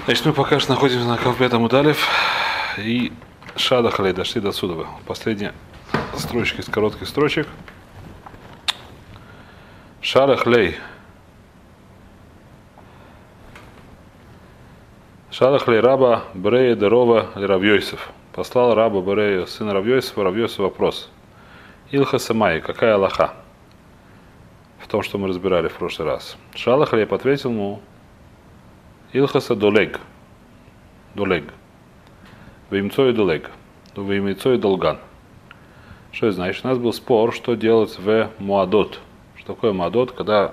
Значит, мы пока что находимся на Кавпетам Удалев и Шадахалей дошли до сюда. Последняя строчка из коротких строчек. Шадахлей. Шадахлей раба Брея Дерова Равьёйсов. Послал раба Брея, сына Равьёйсова, Равьёйсов вопрос. Илха Самай, какая Аллаха? В том, что мы разбирали в прошлый раз. Шадахлей ответил ему Илхаса долег. Долег. Вимцой долег. Вимцой долган. Что это значит? У нас был спор, что делать в Муадот. Что такое Муадот, когда,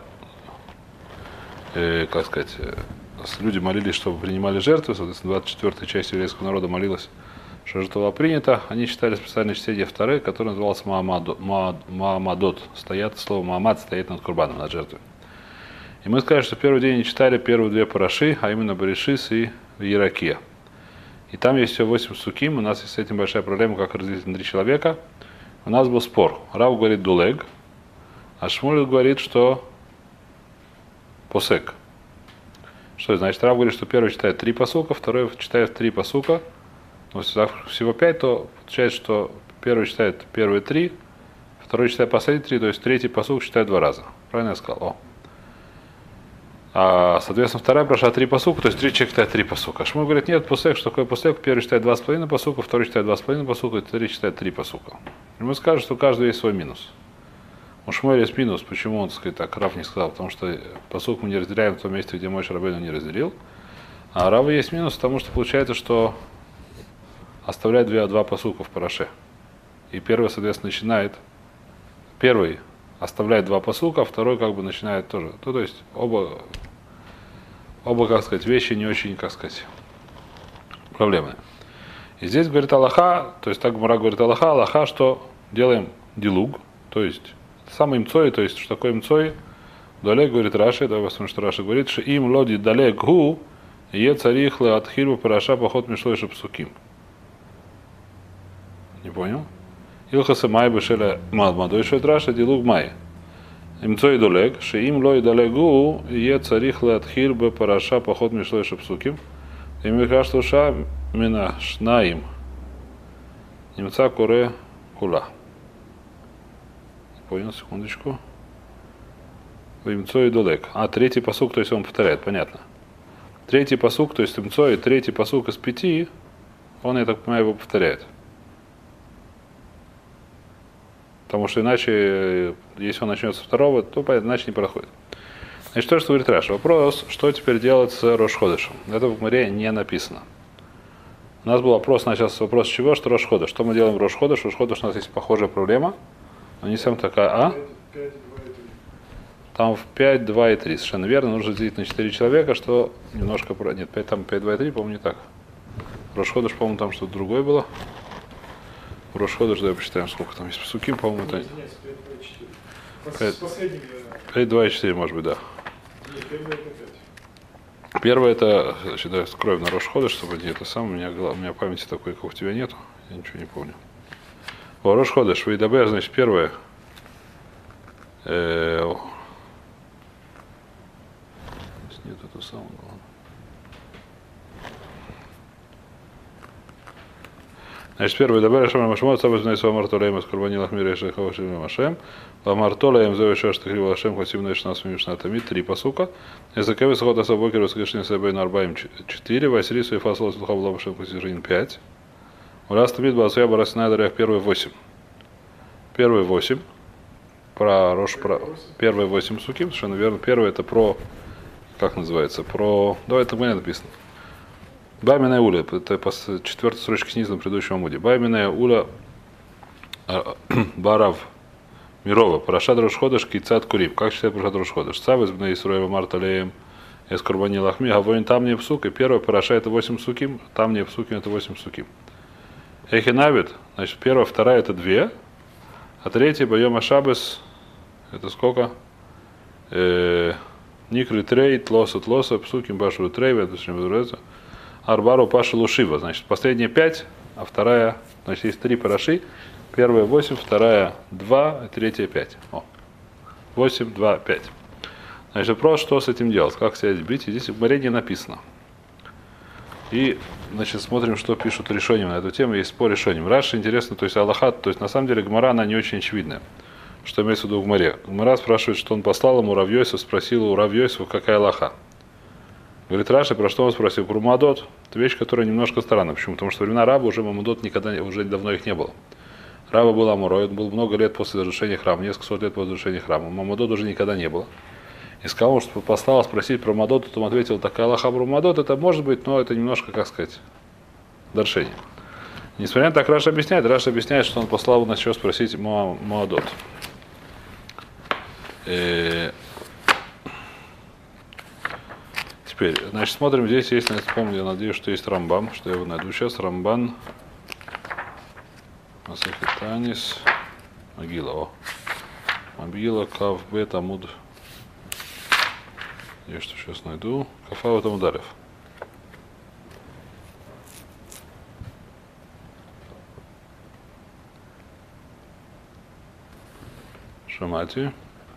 как сказать, люди молились, чтобы принимали жертвы, соответственно, 24-я часть еврейского народа молилась, что жертва была принята. Они читали специальное чтение второе, которое называлось Маамадот. Стоят, слово Маамад стоит над Курбаном, над жертвой. И мы сказали, что первый день не читали первые две параши, а именно Берешис и Еракия. И там есть всего 8 суким, у нас есть с этим большая проблема, как разделить на 3 человека. У нас был спор. Рав говорит дулег, а Шмуль говорит, что посек. Что это значит? Рав говорит, что первый читает 3 пасука, второй читает 3 пасука. Но если всего 5, то получается, что первый читает первые 3, второй читает последние 3, то есть третий пасук читает 2 раза. Правильно я сказал? О. А, соответственно, вторая прошла 3 пасука, то есть 3 человека читает 3 пасука. Шмуль говорит, нет, посек, что такое посек? Первый читает 2,5 пасука, второй читает 2,5 пасука, и третий читает 3 пасука. И мы скажем, что у каждого есть свой минус. У Шмуэля есть минус, почему он, так сказать, так, Рав не сказал, потому что пасук мы не разделяем в том месте, где Моше Рабейну не разделил. А Рава есть минус, потому что получается, что оставляет 2 пасука в параше. И первый, соответственно, начинает, первый оставляет 2 пасука, а второй как бы начинает тоже. Ну, то есть оба, как сказать, вещи не очень, как сказать, проблемные. И здесь говорит Аллаха, то есть так Гмара говорит Аллаха, что делаем дилуг, то есть самый мцой, то есть что такое мцой, далек говорит Раши, давай посмотрим, что Раши говорит, что им лоди далек гу, е царихлы от хирбу параша поход мишлой шапсуким. Не понял? Илхаса май бешеля мадмадой шет Раша дилуг май. Имцой долег, шеим лой далегу, е царихлы от хирбу параша поход мишлой шапсуким. И мы кажется, ша мина шнаим. Немца коре кула. Понял, секундочку. Имцой долег. А, третий пасук, то есть он повторяет, понятно. Третий пасук, то есть имцой, третий пасук из 5, он, я так понимаю, его повторяет. Потому что иначе, если он начнет со второго, то иначе не проходит. Значит, то, что говорит Раш. Вопрос, что теперь делать с Рош Ходешем. Это в Гмаре не написано. У нас был вопрос, начался вопрос с чего, что Рош Ходеш. Что мы делаем в Рош Ходеш? Рош Ходеш у нас есть похожая проблема. Но не совсем такая, а? Там в 5, 2 и 3. Совершенно верно. Нужно делить на 4 человека, что немножко... Нет, 5, там 5, 2 и 3, по-моему, не так. Рош Ходеш, по-моему, там что-то другое было. Рош Ходеш, давай посчитаем, сколько там есть пасуким, по-моему, это... 5, 2 и 4, может быть, да. Первое это, значит, да, скроем на Рош Ходеш, чтобы не это самое, у меня памяти такой, как у тебя нету, я ничего не помню. О, Рош Ходеш, Вейдабер, значит, первое. Нет, это самое главное. Значит, первый добавил Шамар Машмот, Сабас Бней Суамар Толеем из Курбани Лахмира и Шейхова Шимим Машем, Ламар Толеем Зови Шаш Тахрива Лашем, Хасим Нешнас Мимшнатами, 3 пасука, Эзакевис Хода Сабокер, Воскрешение Сабейна Арбаим 4, Василий Суефа Солос Лхав Лабашем Хасижин 5, Урас Табит Басуя Барасина Дарях первые 8. Первые 8. Про Рош, про первые 8 суким, совершенно верно. Первое это про, как называется, про, давай это мне написано. Байминая уля, это по 4-й строчке снизу на предыдущем амуде. Байминая уля барав мирова. Парашат Рош Ходеш кицат курим. Как читает Парашат Рош Ходеш? Савес бней Исруэва Марталеем эс Курбани Лахми. Гавоин там не псук. И первая параша это 8 суким. Там не псуким это 8 суким. Эхинавит, значит, первая, вторая это 2. А третья Байома Шабес это сколько? Никры трейт, лосот лоса, псуким башу трейв, это что называется. Арбару Паша Лушива. Значит, последние 5, а вторая, значит, есть 3 параши. Первая 8, вторая 2, третья 5. О. 8, 2, 5. Значит, вопрос, что с этим делать, как себя бить. И здесь в Гмаре не написано. И, значит, смотрим, что пишут решением на эту тему. Есть спор решением. Раши интересно, то есть Аллаха, то есть на самом деле Гмара, она не очень очевидная. Что имеется в виду в Гмаре? Гмара спрашивает, что он послал ему Рав Йосеф, спросил у Рав Йосефа, какая Аллаха. Говорит Раши, про что он спросил? Про Мамадот. Это вещь, которая немножко странна. Почему? Потому что во времена раба уже Мамадот никогда, уже давно их не было. Раба был Амурой, он был много лет после разрушения храма, несколько сот лет после разрушения храма. Мамадот уже никогда не было. И сказал, что послал спросить про Мамадот, то он ответил, такая Аллаха про Мамадот, это может быть, но это немножко, как сказать, даршение. Несмотря на так, Раши объясняет, что он послал его насчет спросить Мамадот. Теперь, значит, смотрим, здесь есть, я помню, я надеюсь, что есть Рамбам, что я его найду сейчас. Рамбан, Масехет Танис, Могила, Могила, Кавбет, Амуд. Я что сейчас найду? Кафават Амударев. Шамати.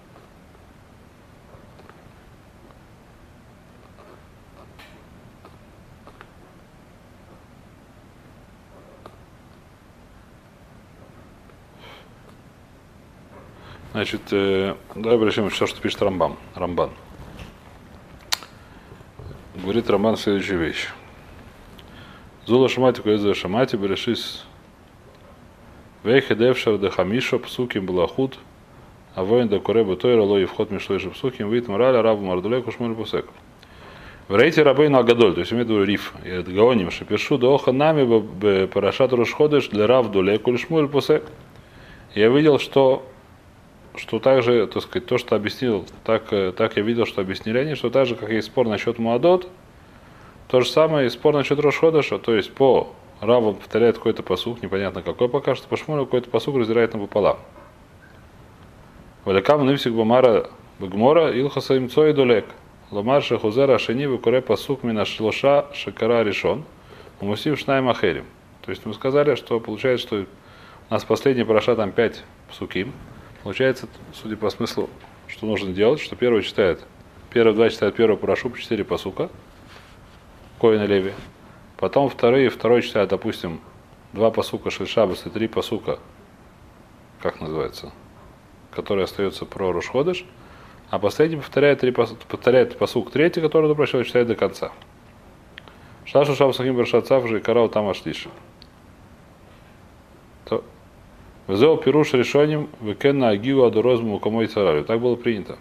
Значит, давай прочтем все, что пишет Рамбан. Говорит Рамбан следующую вещь. Зула Шамати, Куэза Шамати, Берешис Вейхедевшар де Хамиша, Псуким Балахут, а воин да Куребу Тойра, Лои вход Мишлойши Псуким, Вит Мораля, Рабу Мардулеку, Шмуль Пусек. В рейте Рабейну Агадоль, то есть имеет в виду риф, и от Гаоним, Шапиршу, да Оха Нами, Парашат Рушходыш, для Рав Дулеку, Шмуль Пусек. Я видел, что также, так сказать, то, что объяснил, так я видел, что объяснили они, что так же, как есть спор насчет Муадот, то же самое и спор насчет Рошходыша, то есть по Раву повторяет какой-то пасук, непонятно какой пока что, по Шмулю какой-то пасук раздирает напополам. Валякам нывсик бамара бгмора илхаса имцой долек. Ламар шахузера шени выкуре пасук мина шлоша шакара решен. Умусив шнайм ахерим. То есть мы сказали, что получается, что у нас последний параша там 5 псуким. Получается, судя по смыслу, что нужно делать, что первые два читают первую парашу по 4 пасука, Коэн и Леви. Потом второй читают, допустим, 2 пасука Шельшабас и 3 пасука, как называется, который остается про Рушходыш, а последний повторяет пасук 3, который допрощал, читает до конца. Шлашу Шабасахим Баршацав же и Карау там ашлиши. Взял пируш решением векенна агиву адорозму комой царалю. Так было принято.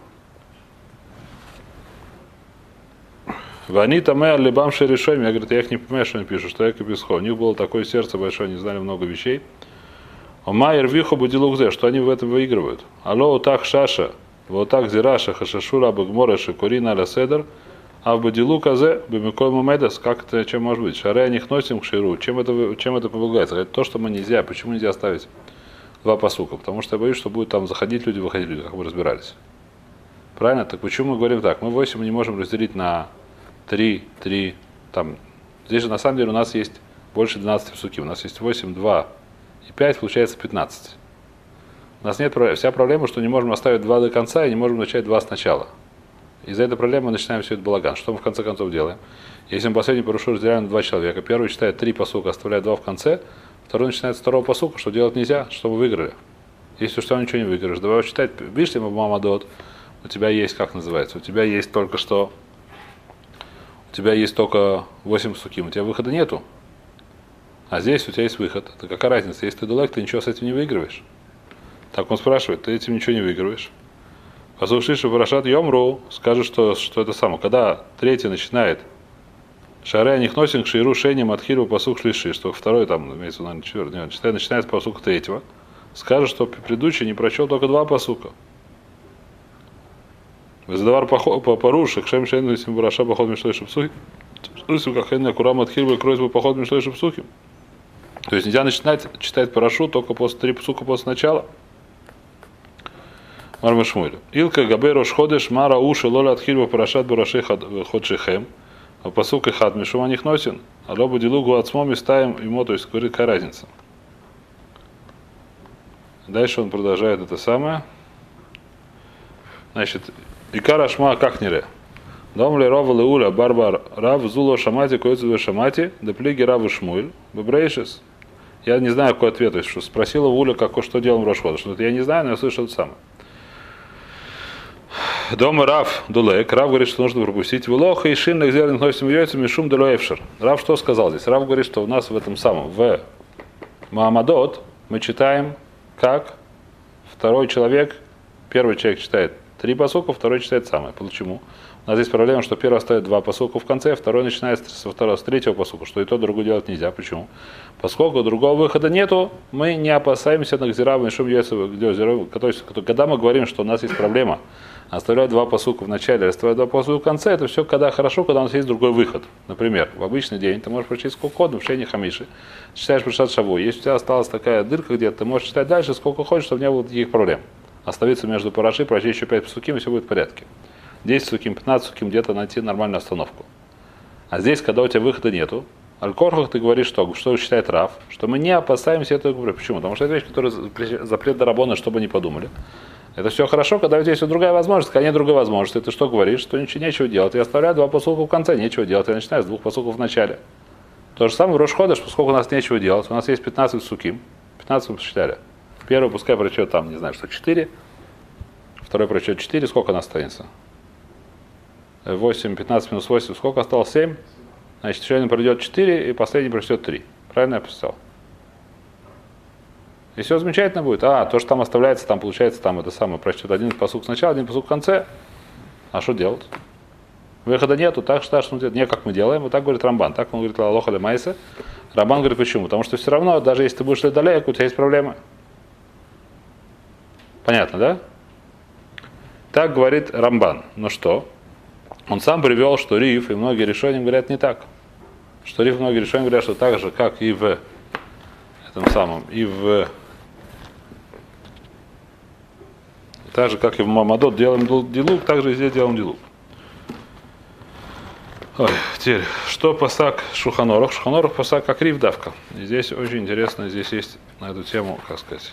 Вани тамэ алибамши решением. Я говорю, я их не понимаю, что они пишут, что я каписхо. У них было такое сердце большое, они знали много вещей. Омайер вихо будилугзе, что они в этом выигрывают. Алло так шаша, вот так зираша хашашура бгмора шикурина аля седер, а в будилу казе бимикой мумедес, как это, чем может быть? Шары о них носим к ширу. Чем это помогает? Это то, что мы нельзя. Почему нельзя оставить 2 пасука? Потому что я боюсь, что будут там заходить люди, выходить люди, как мы разбирались. Правильно? Так почему мы говорим так? Мы 8 не можем разделить на 3, там. Здесь же на самом деле у нас есть больше 12 пасуки. У нас есть 8, 2 и 5, получается 15. У нас нет проблемы. Вся проблема, что не можем оставить 2 до конца и не можем начать 2 сначала. Из-за этой проблемы мы начинаем все это балаган. Что мы в конце концов делаем? Если мы последний парушу разделяем на 2 человека, первый читает 3 пасука, оставляет 2 в конце, второй начинает с 2 пасука, что делать нельзя, чтобы вы выиграли. Если что, ничего не выиграешь. Давай читать. Видишь ли, Мамадот, у тебя есть, как называется, у тебя есть только 8 пасуким, у тебя выхода нету. А здесь у тебя есть выход. Это какая разница? Если ты далек, ты ничего с этим не выигрываешь. Так он спрашивает, ты этим ничего не выигрываешь. Послушай, Парашат Йомру скажет, что это самое. Когда 3 начинает Шары о них носим к ширу шением от хиру пасук шлиши, что второй там, имеется, наверное, 4, начинает с пасука 3, скажет, что предыдущий не прочел только 2 пасука. Задавар порушек, шем шейн висим бараша поход мишлой шепсухи, что как хэнна курам от хиру и кройс поход мишлой шепсухи. То есть нельзя начинать читать парашу только после 3 пасука после начала. Мармашмуль. Илка габей рошходеш мара уши лоля от хиру парашат бараши ходшихем. А пасук и хат мишум о них носен, а лобу дилугу отсмом и ставим ему, то есть говорит, какая разница. Дальше он продолжает это самое. Значит, икар ашма как нере. Дом ли рова леуля барбар рав зуло шамати койцу шамати деплиги равы шмуль бебрейшис. Я не знаю, какой ответ, то есть, что спросила Уля, что делаем в Рошхода. Что-то я не знаю, но я слышал это самое. Дома Рав Дулек. Рав говорит, что нужно пропустить. Влоха и шин нахзерных носим яйцами шум делуэвшер. Рав что сказал здесь? Рав говорит, что у нас в этом самом, в Маамадот, мы читаем, как второй человек, первый человек читает 3 пасука, второй читает самое. Почему? У нас здесь проблема, что первый оставит 2 пасука в конце, второй начинает с 3-го пасука, что и то, другое делать нельзя. Почему? Поскольку другого выхода нету, мы не опасаемся на гзирав, шум яйца, когда мы говорим, что у нас есть проблема, оставлять 2 пасука в начале, оставлять 2 пасука в конце, это все когда хорошо, когда у нас есть другой выход. Например, в обычный день ты можешь прочесть сколько угодно в Шейне Хамиши, читаешь Пешат Шаву. Если у тебя осталась такая дырка где-то, ты можешь читать дальше сколько хочешь, чтобы не было таких проблем. Оставиться между параши, прочесть еще 5 пасуким, и все будет в порядке. 10 суким, 15 суким, где-то найти нормальную остановку. А здесь, когда у тебя выхода нету, Аль-Корхах ты говоришь, что считает Рав, что мы не опасаемся этого. Почему? Потому что это вещь, которая запрет Дарабона, чтобы не подумали. Это все хорошо, когда у тебя есть другая возможность, когда нет другой возможности. Ты что говоришь, что ничего нечего делать. Я оставляю 2 пасука в конце, нечего делать. Я начинаю с 2 пасуков в начале. То же самое в Рош Ходеш, поскольку у нас нечего делать. У нас есть 15 суким. 15 мы посчитали. Первый пускай прочтет там, не знаю, что 4. Второй прочтет 4. Сколько у нас останется? 8, 15 минус 8. Сколько осталось? 7. Значит, еще один пройдет 4, и последний прочтет 3. Правильно я писал? И все замечательно будет. То, что там оставляется, там получается, там это самое, прочтет один пасук сначала, один пасук в конце. А что делать? Выхода нету, так что не как мы делаем. Вот так говорит Рамбан. Так он говорит Лалоха ле Майсе. Рамбан говорит, почему? Потому что все равно, даже если ты будешь ледалек, у тебя есть проблемы. Понятно, да? Так говорит Рамбан. Ну что? Он сам привел, что Риф и многие решения говорят не так. Что Риф и многие решения говорят, что так же, как и в этом самом, и в так же, как и в Мамадот делаем дилук, так же и здесь делаем дилук. Теперь, что пасак Шуханорах? Шуханорах пасак как Риф давка. И здесь очень интересно, здесь есть на эту тему, как сказать.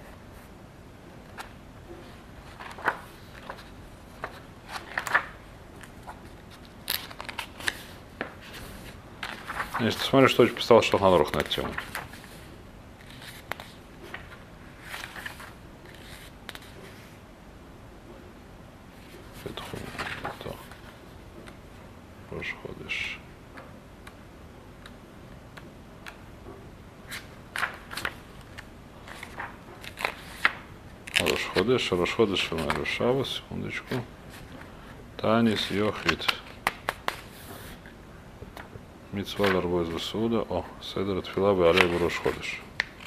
Значит, смотрим, что писал Шуханорах на эту тему. Рошходеш, Шава, секундочку. Танис, Йохит. Митцва ларбойз весуда. Седер от филабы алей Рошходеш.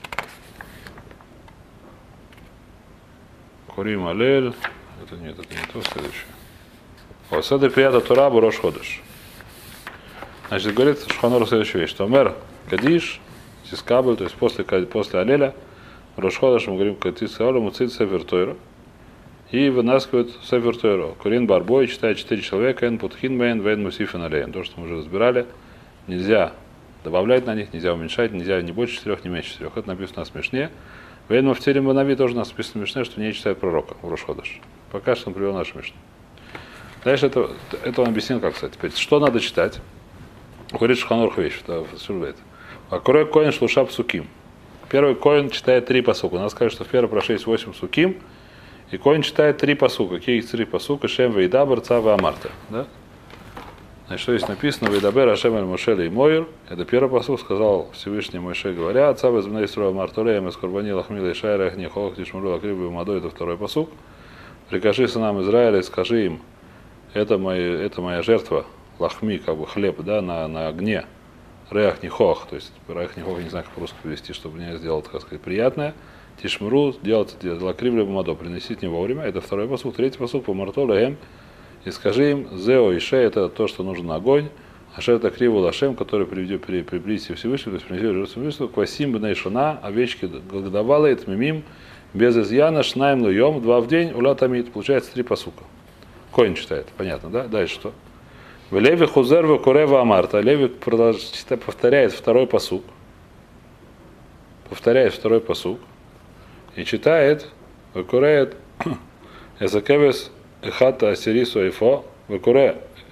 Курим алель. Это не то, следующее. Седер пията Тора Рошходеш. Значит, говорит Шуханор следующую вещь, что Мэр Кадиш, Сискабль, то есть после алеля, Рошходеш, мы говорим, Катис Аля, Муцит Сефер Тойра, и вынаскивают Сефер Тойра. Курин Барбой читает 4 человека, Эн Путхин Мейн, Вейн Мусифин Алеем. То, что мы уже разбирали, нельзя добавлять на них, нельзя уменьшать, нельзя не больше 4, не меньше 4. Это написано на смешне. Вейн Муфтирим Банави тоже у нас написано смешне, что не читает пророка в Рошходеш. Пока что он привел нашу мишну. Дальше это он объяснил, как сказать. Теперь, что надо читать? Говорит Шуханорх вещь, что Акурой Коин Шлуша Псуким. Первый Коин читает 3 пасука. Надо сказать, что в первой проше есть 8 суким, и Коин читает 3 пасука. Какие есть 3 пасука? Шем Вейдабр, Цава Амарта. Да? Значит, что здесь написано? Вейдабер, Ашем Эль Мошель и Мойер. Это первый пасук, сказал Всевышний Мойше, говоря, Цава Змней Строя Мартулеем, Эскорбани Лахмила и Шайрах, Нихолах, Тишмуру, Акрибу и Мадой. Это второй пасук. Прикажи сынам Израиля, скажи им, это моя жертва, лахми, как бы хлеб, да, на огне. Реах Нихох, то есть Реах Нихох, я не знаю, как по-русски перевести, чтобы мне сделать, так сказать, приятное. Тишмру, делать лакривля бумадо, приносить не вовремя. Это второй посуд. Третий посуд по Мартолеем. И скажи им, Зео и Ше, это то, что нужен огонь. Ашер это криву лашем, который приблизится Всевышнего, то есть принесет жертву Всевышнего. Квасим бнейшуна, овечки голодовалые, тмимим, без изъяна, шнаем луем, 2 в день, ула тамит. Получается 3 посука. Коин читает, понятно, да? Дальше что? В Леви Хузерва Курева Амарта. Леви повторяет второй пасук. Повторяет второй пасук. И читает, выкуряет Эзакевес Эхата Асирису Эйфо, выкуре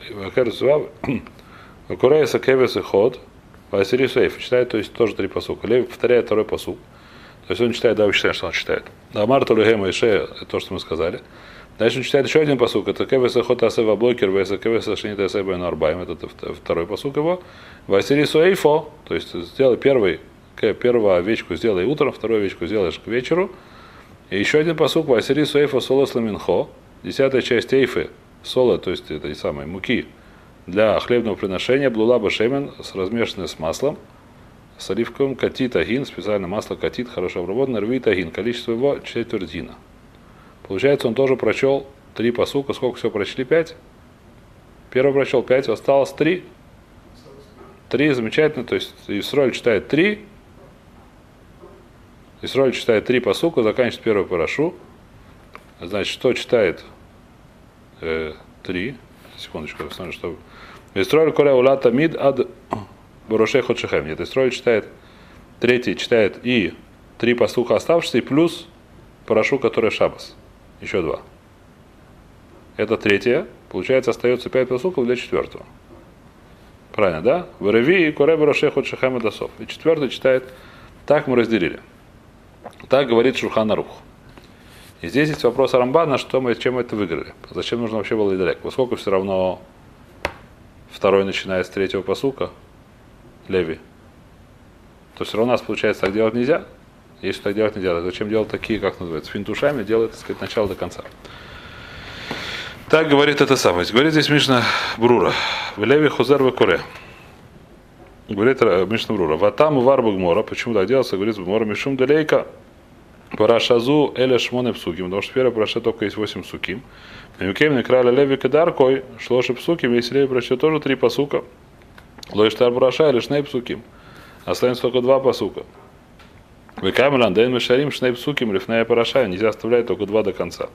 Корееса кевес и ход. Васири Сейф читает, то есть тоже три пасука. Леви повторяет второй пасук. То есть он читает, да, вы считаете, что он читает. Амар Толюгема и Шея, это то, что мы сказали. Дальше он читает еще один пасук. Это кевес и ход асева блокер, веса кевес и шинита асева нарбаем. Это второй пасук его. Васири Сейфо, то есть сделай первую овечку сделай утром, вторую овечку сделаешь к вечеру. И еще один пасук. Васири Сейфо солос ламинхо. 10-я часть эйфы, сола, то есть этой самой муки, для хлебного приношения, блула башемен, размешанная с маслом, с оливковым, катит агин, специальное масло катит, хорошо обработанное, рвит агин, количество его четверть дина. Получается, он тоже прочел 3 пасука, сколько всего прочли? 5? Первый прочел 5, осталось 3. 3, замечательно, то есть Исроль читает 3, Исроль читает 3 пасука, заканчивает первую парашу. Значит, что читает 3? Секундочку, я посмотрю, что... Исроль коре улата мид ад борошей ходшехем. Нет, Исроль читает 3, читает и 3 пастуха оставшиеся, и плюс парашу, который шабас. Еще 2. Это 3-я. Получается, остается 5 пастухов для 4-го. Правильно, да? В Реви и коре борошей ходшехем и досов. И 4-й читает... Так мы разделили. Так говорит Шулхан Арух. И здесь есть вопрос Рамбана, чем мы это выиграли. Зачем нужно вообще было Идарек? Поскольку все равно второй начинает с 3-го пасука, Леви, то все равно у нас получается так делать нельзя. Если так делать нельзя, то зачем делать такие, как называется, финтушами, делать, так сказать, начало до конца. Так говорит это самое. Говорит здесь Мишна Брура. В Леви хузер в куре. Говорит Мишна Брура. Ватам вар бгмора. Почему так делается? Говорит бгмора мишум делейка. Парашазу эля шмоне псуким, потому что первая параша только есть 8 псуким. Мимикем крали леви кадаркой, шлоши псуким, если леви прочтет тоже 3 пасука. Лоиштар параша или шней псуким. Останется только 2 пасука. Векамелан дэн мешарим шней псуким, рифная параша, нельзя оставлять только 2 до конца.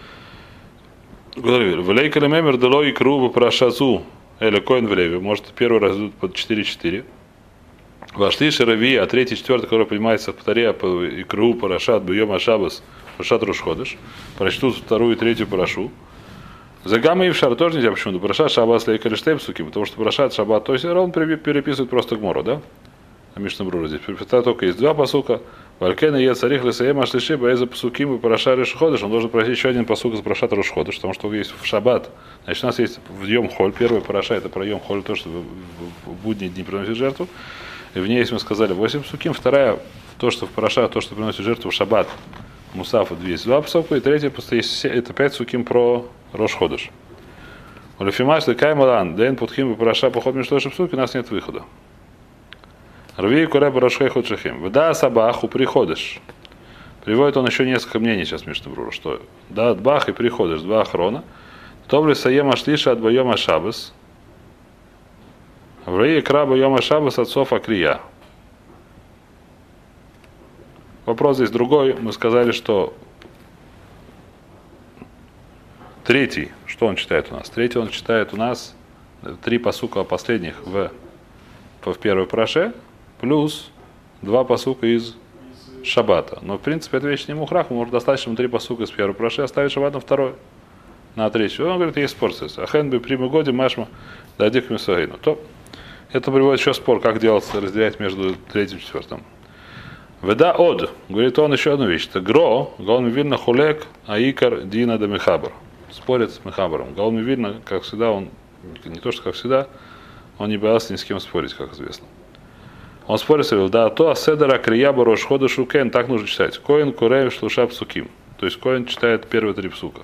Влейкали мемер дело икру парашазу эля коин в леви. Может первый раз идут под 4-4. Вошли шарави, а 3-й, 4-й, который принимается в Таре, икру, парашат, бьем ашабас, парашат рушходыш, прочтут 2-ю и 3-ю парашу. Загамма и в шар тоже нельзя, почему? Парашат, шабас, лейкали штейпсуки, потому что парашат, шабат, то есть он переписывает просто гмору, да? А Мишна Брура здесь. Только есть 2 пасука. Валькена е царих лесаем ашлиши, баэза пасуким и парашат рушходыш. Он должен просить еще один пасук из парашат рушходыш, потому что есть в шаббат. Значит, у нас есть в Йом Холь, первый параша, это про Йом Холь, то, что в будние дни приносит жертву. И в ней, если мы сказали, 8 псуким, вторая, то, что в параша, то, что приносит жертву в шаббат, мусафа, есть 2 псука, и третья, это 5 псуким про Рош Ходыш. У Лефимаш, Каймалан, Дэн, Путхим, и параша, поход между псуки, у нас нет выхода. Рви, Куре, Барашхай, Ходшахим. Да, Сабаху, приходишь. Приводит он еще несколько мнений сейчас, Мишна Брура, что да, Бах и приходишь, 2 охрона. Тобли Саема Шлиша от Байома Шабас. Врей краба йома шабас отцов акрия. Вопрос здесь другой. Мы сказали, что 3-й, что он читает у нас? 3-й он читает у нас 3 пасука последних в первой параше, плюс 2 пасука из шаббата. Но в принципе это вещь не мухрах, может достаточно 3 пасука из первой параше, оставить шаббат на второй, на 3-ю. Он говорит, есть спор. Ахен бы при годе машма дадик мисагину. То это приводит еще спор, как делать, разделять между 3-м и 4-м. Веда од, говорит он еще одну вещь. Это гро, гаон видно хулек, аикар дина да мехабр. Спорит с мехабром. Гаон видно, как всегда, он, не то что как всегда, он не боялся ни с кем спорить, как известно. Он спорит, говорил, да, то аседара крияба рош хода шукен, так нужно читать. Коин курей шлуша псуким. То есть коин читает первые 3 псука.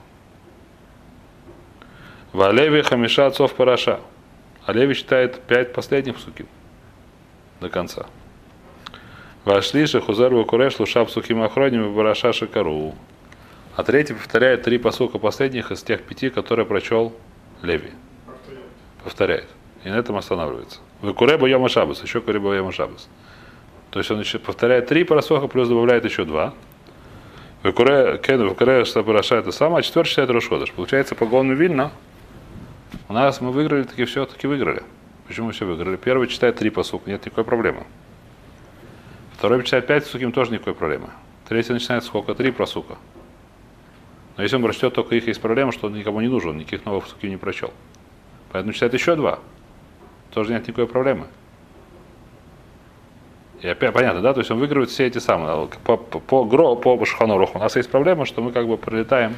Валеви хамиша отцов параша. А Леви читает 5 последних псуким до конца. Вошли же хузару куреш луша псуким охроним и бараша шикару. А 3-й повторяет 3 пасука последних из тех 5, которые прочел Леви. Повторяет. И на этом останавливается. Вы куреба йома шабас, еще куреба йома шабас. То есть он еще повторяет 3 парасоха, плюс добавляет еще 2. Вы куре что параша это самое, а 4-й читает Рош Ходыш. Получается по Гаону Вильна. У нас мы выиграли, таки все-таки выиграли. Почему все выиграли? Первый читает 3 пасука, нет никакой проблемы. Второй читает 5 пасуким, тоже никакой проблемы. 3-й начинает сколько? 3 пасука. Но если он прочтет только их, есть проблема, что он никому не нужен, никаких новых пасуким не прочел. Поэтому читает еще 2. Тоже нет никакой проблемы. И опять понятно, да? То есть он выигрывает все эти самые. По Шулхан Аруху у нас есть проблема, что мы как бы пролетаем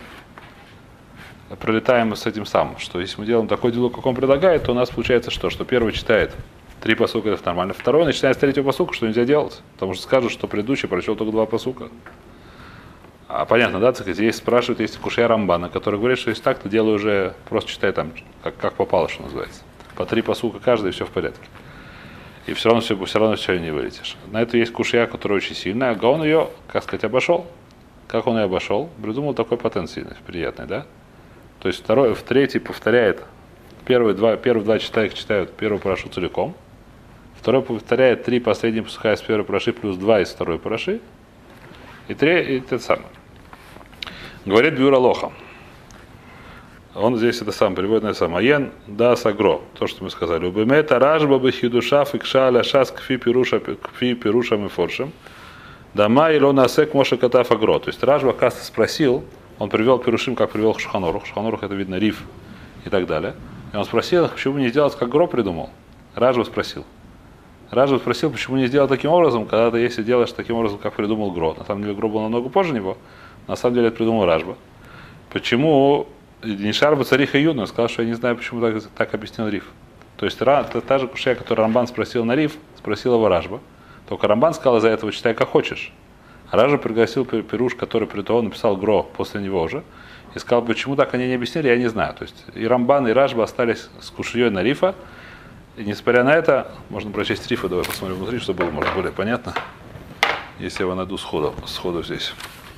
с этим самым. Что если мы делаем такой диалог, как он предлагает, то у нас получается что? Что первый читает 3 пасука, это нормально. Второй начинает с 3-го пасука, что нельзя делать. Потому что скажут, что предыдущий прочел только 2 пасука. А понятно, да, так сказать, есть спрашивают, есть кушья Рамбана, который говорит, что если так, то делаю уже, просто читай там, как попало, что называется. По 3 пасука каждый, и все в порядке. И все равно все не вылетишь. На это есть кушья, которая очень сильная, а Гаон ее, как сказать, обошел. Как он ее обошел? Придумал такой патент сильный, приятный, да? То есть в третий повторяет, первые два читают первую парашу целиком, второй повторяет 3 последних пасука из первой параши плюс 2 из второй параши, и это самое. Говорит Бюра Лоха. Он здесь это сам приводит на это самое. Аен да сагро. То, что мы сказали. Убемета ражба бы хидуша фикша ляшас кфи пирушам и форшем. Дама или он асек моша катаф агро. То есть Ражба Каста спросил, он привел пирушим, как привел Шулхан Арух. Шулхан Арух это видно риф и так далее. И он спросил, почему не сделать, как Гро придумал. Ражба спросил, почему не сделать таким образом, когда ты если делаешь таким образом, как придумал Гро. На самом деле Гро был намного позже него. На самом деле это придумал Ражба. Почему не Шарба Цариха Юдна сказал, что я не знаю, почему так объяснил риф. То есть это та же кушья, которую Рамбан спросил на риф, спросил его Ражба. Только Рамбан сказал из-за этого читай как хочешь. А Ражба пригласил Пируш, который при том написал Гро после него же, и сказал, почему так они не объяснили, я не знаю. То есть и Рамбан, и Ражба остались с кушьей на рифа. И несмотря на это, можно прочесть рифа, давай посмотрим внутри, чтобы было, может, более понятно. Если я его найду сходу здесь.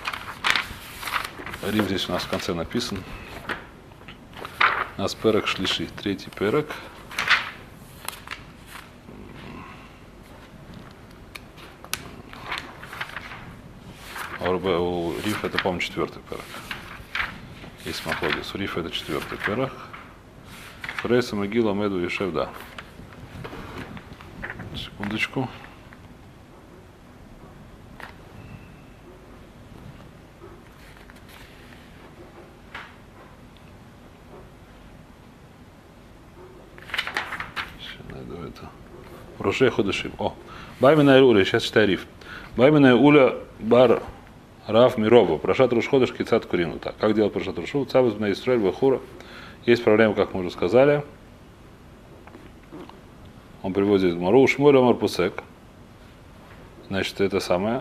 Риф здесь у нас в конце написан. У нас перек шлиши, 3-й перек. У Рифа это, по-моему, 4-й перек. Есть Махлогис. У Рифа это 4-й перек. Рейса Могила Меду Ешев, да. Секундочку. Роше Ходышим. Баймина Уля, сейчас читаю риф. Баймина Уля бар Рав Мирова. Прошат Рушходыш Кицат Курину. Так, как делать Прошат Рушу? Цабыз на Исраэль Бахура. Есть проблема, как мы уже сказали. Он приводит Мару Шмуэль Омар Пусек. Значит, это самое.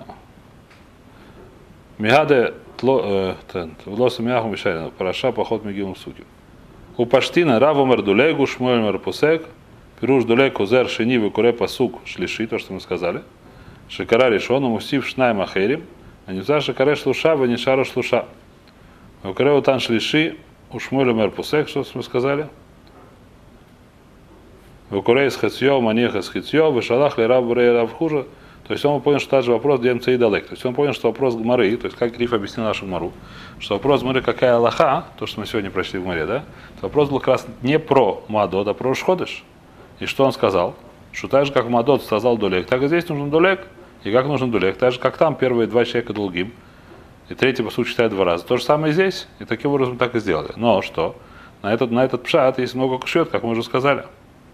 Мигаде Лоса Миаху Мишарина. Параша Поход Мегилум Суки. У Паштина Рав Омар Дулегу Шмуэль Омар Пусек. Пируш Дулег Козер Шини Выкуре Пасук Шлиши, то, что мы сказали. Шикара решен, умусив Шнай Махерим. А не за Шикаре Шлуша, Ванишара Шлуша. Выкуре Утан Шлиши, Ушмуэль Омар Пусек, что мы сказали. Выкуре из Хацьё, Манеха с Хацьё, Вышалах Лерав Бурей Рав Хужа. То есть он понял, что тот же вопрос Демца и Далек. То есть он понял, что вопрос Гмары, то есть как Риф объяснил нашу Гмару, что вопрос Гмары какая Аллаха, то, что мы сегодня прочли в Гмаре, да, вопрос был как раз не про Мадод, а про Рушходыш. И что он сказал? Что так же, как Мадот сказал Дулек, так и здесь нужен Дулек. И как нужен Дулек? Так же, как там первые 2 человека долгим, и третий, по сути, читает 2 раза. То же самое и здесь. И таким образом так и сделали. Но что? На этот пшат есть много кушет, как мы уже сказали.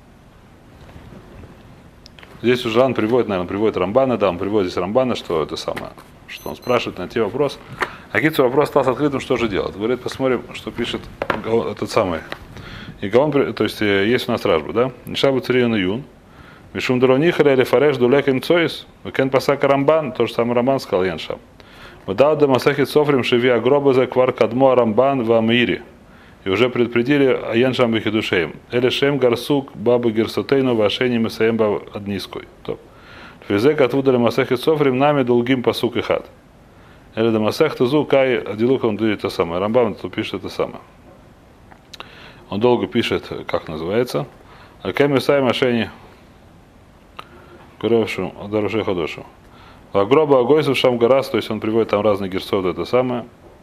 Здесь уже он приводит, наверное, приводит Рамбана, да, он приводит здесь Рамбана, что это самое, что он спрашивает на те вопросы. А Кицу вопрос остался открытым, что же делать. Говорит, посмотрим, что пишет этот самый. И Гаон, то есть есть у нас Ражба, да? Нишабу Царина Юн. Мишум Дрониха или Фареш Дулек Инцоис. Кен Пасака Рамбан, то же самое Рамбан сказал Яншаб. Вдал Дамасахит Софрим Шеви Агробазе Квар Кадмо Рамбан в Амире. И уже предупредили Аяншам Бихидушеем. Или Шем Гарсук Бабы Герсотейну Вашени Месаемба Адниской. Физек отвудали Масахит Софрим нами долгим пасук и хат. Или Дамасах Тазу Кай Адилукам дует то самое. Рамбан тут пишет это самое. Он долго пишет, как называется. Алькеми Сай Машени Куровшу Дарушей Ходошу. Агроба Агойсов Шамгарас, то есть он приводит там разные герцов, это самое.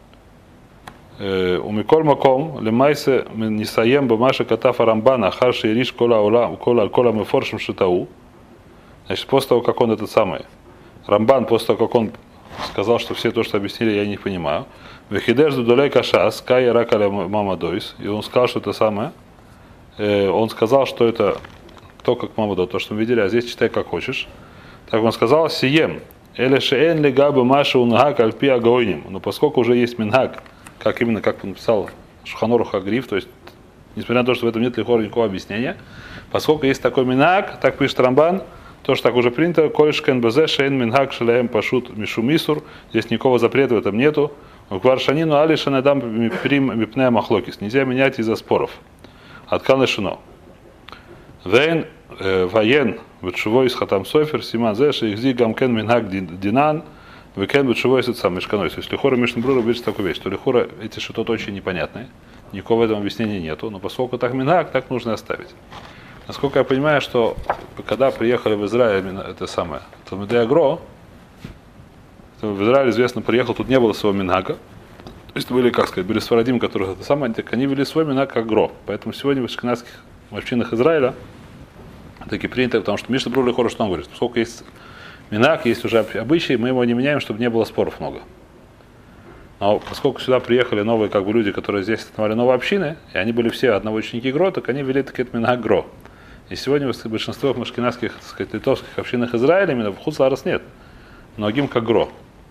У Миколь Маком, Лемайсе Нисаем Бамаша Катафа Рамбана, Харши Ириш Кола Мефоршим Шитау. Значит, после того, как он этот самый Рамбан, после того, как он сказал, что все то, что объяснили, я не понимаю. Вехидеш Дудолей Кашас, Кай Ракаля Мамадойс. И он сказал, что это самое. он сказал, что это то, как Мамудо, то, что мы видели, а здесь читай как хочешь. Так он сказал, сием, эле шеэн ли габы маша унгак альпи агоиним. Но поскольку уже есть мингак, как именно, как он написал Шулхан Арух Агриф, то есть, несмотря на то, что в этом нет лихора никакого объяснения, поскольку есть такой мингак, так пишет Рамбан, то, что так уже принято, колешкен бз шеэн мингак шелеем пашут мишу мисур, здесь никакого запрета в этом нету. Кваршанину алишан эдам прим мипнея махлокис. Нельзя менять из-за споров. Откан лишено. Вейн воен вычевой из хатам софер симан зеши ихзи гамкен мингак динан векен вычевой из сам мешканой. То есть лихора Мишнабрура говорит такую вещь, что лихора эти что-то очень непонятные. Никакого в этом объяснения нету. Но поскольку так мингак, так нужно оставить. Насколько я понимаю, что когда приехали в Израиль, это самое, Талмидей Агро, в Израиль, известно, приехал, тут не было своего мингака. То есть были, как сказать, были сфарадим, которые это самое, так они вели свой мингак как гро. Поэтому сегодня в ашкеназских общинах Израиля таки принято, потому что Мишна Брура Лихора, что он говорит, поскольку есть мингак, есть уже обычаи, мы его не меняем, чтобы не было споров много. Но поскольку сюда приехали новые как бы люди, которые здесь основали новые общины, и они были все одновочники гро, так они вели таки этот мингак гро. И сегодня большинство в ашкеназских, так сказать, литовских общинах Израиля именно в Хуцларас нет. Многим как гро.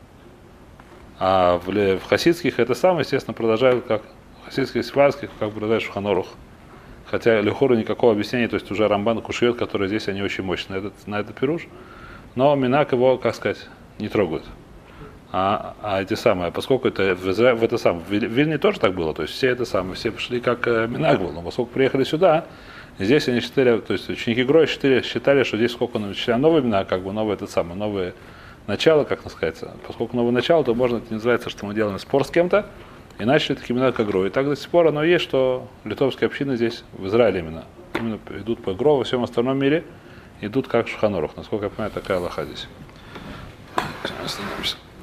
А в хасидских это самое, естественно, продолжают как в хасидских и сифарских, как продолжают Шулхан Арух. Хотя лихору никакого объяснения, то есть уже Рамбан Кушиот, которые здесь, они очень мощные на этот пируш. Но минак его, как сказать, не трогают. А эти самые, поскольку это в это самое, в Вильне тоже так было, то есть все это самое, все пришли как минак был, но поскольку приехали сюда, здесь они считали, то есть ученики Гроя считали, что здесь сколько начали новые минак, как бы новые это самое, новые начало, как сказать, поскольку новое начало, то можно, это не называется, что мы делаем спор с кем-то, и начали такие имена как Гро. И так до сих пор оно есть, что литовские общины здесь, в Израиле именно идут по Гро, во всем остальном мире идут как Шулхан Арух. Насколько я понимаю, такая алаха здесь. Остановимся.